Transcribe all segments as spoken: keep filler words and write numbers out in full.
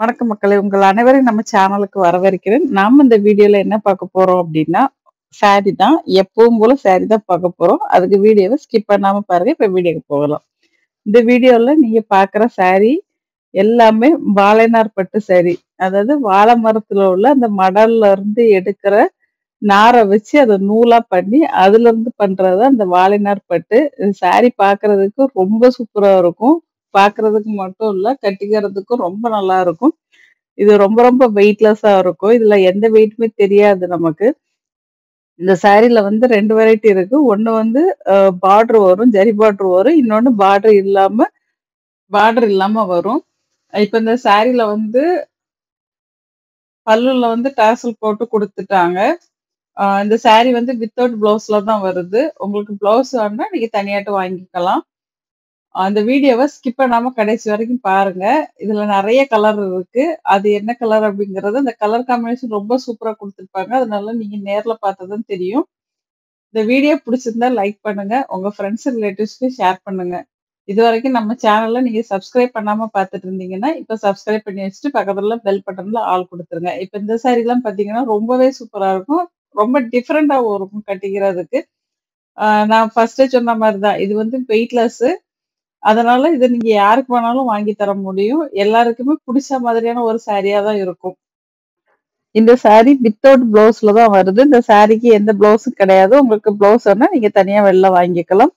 வணக்கம் மக்களே! உங்கள் அனைவரையும் நம்ம சேனலுக்கு வரவேற்கிறேன். நாம இந்த வீடியோல என்ன பார்க்க போறோம் அப்டின்னா, சாரி தான். எப்பவும் போல சாரி தான் பார்க்க போறோம். அதுக்கு வீடியோவ ஸ்கிப் பண்ணாம பாருங்க. இப்ப வீடியோக்கு போகலாம். இந்த வீடியோல நீங்க பார்க்குற சாரி எல்லாமே வாழைநார் பட்டு சாரி. அதாவது வாழை மரத்துல உள்ள அந்த மடல்ல இருந்து எடுக்கிற நார வச்சு அத நூலா பண்ணி, அதுலருந்து பண்றது தான் இந்த வாழைநார் பட்டு. சாரி பார்க்கறதுக்கு ரொம்ப சூப்பரா இருக்கும். பார்க்கறதுக்கு மட்டும் இல்ல, கட்டிக்கிறதுக்கும் ரொம்ப நல்லா இருக்கும். இது ரொம்ப ரொம்ப வெயிட்லெஸ்ஸா இருக்கும். இதுல எந்த வெயிட்டுமே தெரியாது நமக்கு. இந்த சாரீல வந்து ரெண்டு வெரைட்டி இருக்கு. ஒண்ணு வந்து அ பார்டர் வரும். ஜரி பார்டர் வரும். இன்னொன்னு பார்டர் இல்லாம பார்டர் இல்லாம வரும். இப்ப இந்த சாரீல வந்து பல்லுல வந்து டாசல் போட்டு குடுத்துட்டாங்க. அ இந்த சாரி வந்து வித்தவுட் ப்ளவுஸ்ல தான் வருது. உங்களுக்கு ப்ளவுஸ் வேணுனா நீங்க தனியாட்டு வாங்கிக்கலாம். அந்த வீடியோவ ஸ்கிப் பண்ணாம கடைசி வரைக்கும் பாருங்க. இதுல நெறைய கலர் இருக்கு. அது என்ன கலர் அப்படிங்கிறது அந்த கலர் காம்பினேஷன் ரொம்ப சூப்பரா குடுத்துருப்பாங்க. அதனால நீங்க நேர்ல பார்த்தா தான் தெரியும். இந்த வீடியோ பிடிச்சிருந்தா லைக் பண்ணுங்க. உங்க ஃப்ரெண்ட்ஸ், ரிலேட்டிவ்ஸ்க்கு ஷேர் பண்ணுங்க. இதுவரைக்கும் நம்ம சேனல்ல நீங்க சப்ஸ்கிரைப் பண்ணாம பார்த்துட்டு இருந்தீங்கன்னா, இப்ப சப்ஸ்கிரைப் பண்ணி வச்சுட்டு பக்கத்துல பெல் பட்டன்ல ஆல் குடுத்துருங்க. இப்ப இந்த சாரிலாம் பார்த்தீங்கன்னா, ரொம்பவே சூப்பரா இருக்கும். ரொம்ப டிஃபரெண்ட்டாவும் இருக்கும் கட்டிக்கிறதுக்கு. அ நான் ஃபர்ஸ்ட்டே சொன்ன மாரி தான். இது வந்து வெயிட்லெஸ். அதனால இத நீங்க யாருக்கு வேணாலும் வாங்கி தர முடியும். எல்லாருக்குமே புடிச்ச மாதிரியான ஒரு சாரியா தான் இருக்கும். இந்த சாரி வித்தவுட் ப்ளவுஸ்ல தான் வருது. இந்த சாரிக்கு எந்த ப்ளவுஸும் கிடையாது. உங்களுக்கு ப்ளவுஸ் வேணா நீங்க தனியா வெளில வாங்கிக்கலாம்.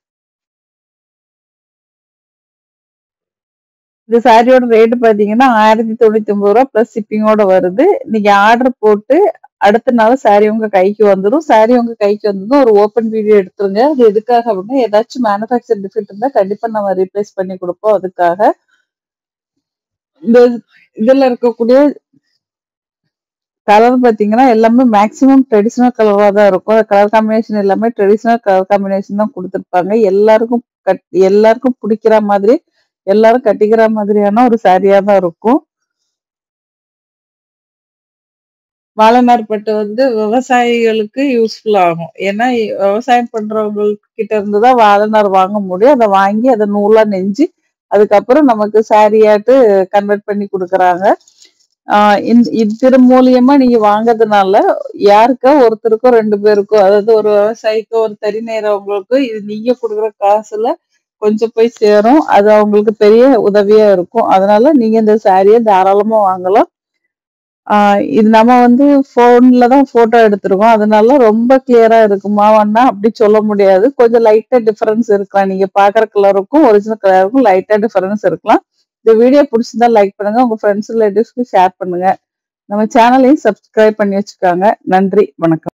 இந்த சாரியோட ரேட் பார்த்தீங்கன்னா, ரூ. ஆயிரத்தி தொண்ணூத்தி ஒன்பது பிளஸ் ஷிப்பிங்கோட வருது. நீங்க ஆர்டர் போட்டு அடுத்த நாள் சாரி உங்க கைக்கு வந்துரும். சாரி உங்க கைக்கு வந்ததும் ஒரு ஓப்பன் வீடியோ எடுத்துருங்க. அது எதுக்காக அப்படின்னா, ஏதாச்சும் மேனுஃபேக்சர் டிஃபெக்ட் இருந்தா கண்டிப்பா நம்ம ரீப்ளேஸ் பண்ணி குடுப்போம் அதுக்காக. இந்த இதுல இருக்கக்கூடிய கலர் பார்த்தீங்கன்னா, எல்லாமே மேக்ஸிமம் ட்ரெடிஷனல் கலரா தான் இருக்கும். கலர் காம்பினேஷன் எல்லாமே ட்ரெடிஷனல் கலர் காம்பினேஷன் தான் குடுத்துருப்பாங்க. எல்லாருக்கும் கட் எல்லாருக்கும் புடிக்கிற மாதிரி, எல்லாரும் கட்டிக்கிற மாதிரியான ஒரு சாரியா தான் இருக்கும். வாழைநார் பட்டு வந்து விவசாயிகளுக்கு யூஸ்ஃபுல் ஆகும். ஏன்னா, இ- விவசாயம் பண்றவங்க கிட்ட இருந்து தான் வாழைநார் வாங்க முடியும். அத வாங்கி அத நூலா நெஞ்சு, அதுக்கப்புறம் நமக்கு சாரியாட்டு கன்வெர்ட் பண்ணி குடுக்குறாங்க. ஆ இந் இது மூலியமா நீங்க வாங்குறதுனால, யாருக்கோ ஒருத்தருக்கோ ரெண்டு பேருக்கோ, அதாவது ஒரு விவசாயிக்கோ, ஒரு தறி நெய்றவங்களுக்கோ, இது நீங்க குடுக்குற காசுல கொஞ்சம் போய் சேரும். அது அவங்களுக்கு பெரிய உதவியா இருக்கும். அதனால நீங்க இந்த சாரிய தாராளமா வாங்கலாம். ஆ இது நம்ம வந்து ஃபோன்ல தான் ஃபோட்டோ எடுத்திருக்கோம். அதனால ரொம்ப கிளியரா இருக்குமான்னா, அப்படி சொல்ல முடியாது. கொஞ்சம் லைட்டா டிஃபரன்ஸ் இருக்கலாம். நீங்க பார்க்குற கலருக்கும், ஒரிஜினல் கலருக்கும் லைட்டா டிஃபரன்ஸ் இருக்கலாம். இந்த வீடியோ புடிச்சிருந்தா லைக் பண்ணுங்க. உங்க ஃப்ரெண்ட்ஸ், ரிலேட்டிவ்ஸ்க்கு ஷேர் பண்ணுங்க. நம்ம சேனலையும் சப்ஸ்கிரைப் பண்ணி வச்சுக்கோங்க. நன்றி, வணக்கம்.